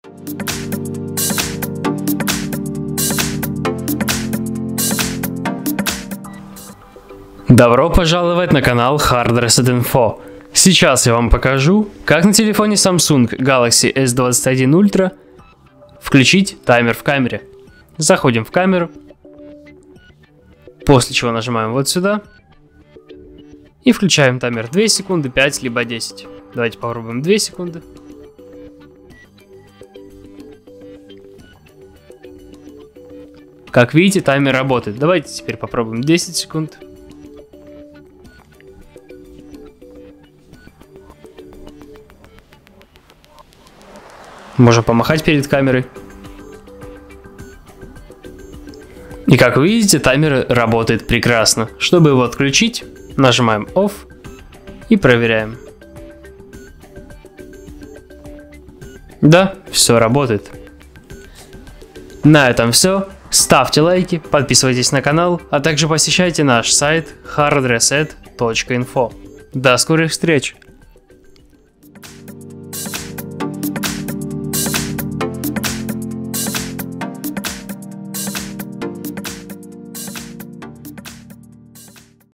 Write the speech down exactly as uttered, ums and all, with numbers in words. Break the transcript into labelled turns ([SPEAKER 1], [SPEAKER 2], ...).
[SPEAKER 1] Добро пожаловать на канал Hard Reset Info. Сейчас я вам покажу, как на телефоне Samsung Galaxy эс двадцать один ультра включить таймер в камере. Заходим в камеру, после чего нажимаем вот сюда и включаем таймер две секунды, пять либо десять. Давайте попробуем две секунды. Как видите, таймер работает. Давайте теперь попробуем десять секунд. Можно помахать перед камерой. И как вы видите, таймер работает прекрасно. Чтобы его отключить, нажимаем Off и проверяем. Да, все работает. На этом все. Ставьте лайки, подписывайтесь на канал, а также посещайте наш сайт hard reset точка info. До скорых встреч!